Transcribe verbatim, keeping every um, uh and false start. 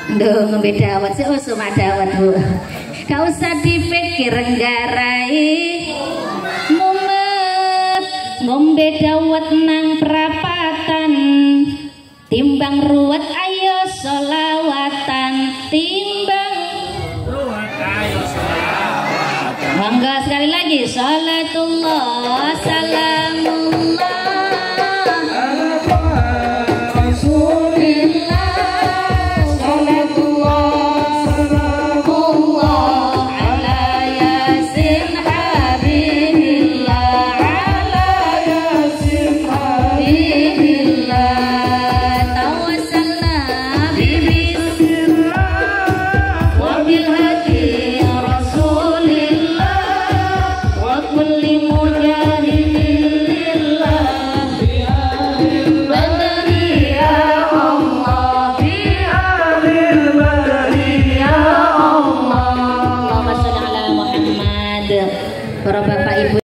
Duh, ngombe dawet sih, oh cuma dawet bu. Gak usah dipikir nggarai mumet, ngombe dawet nang perapatan, timbang ruwet ayo solawatan, timbang ruwet ayo solawatan. Bangga sekali lagi, salatullah salamullah. Para bapak ibu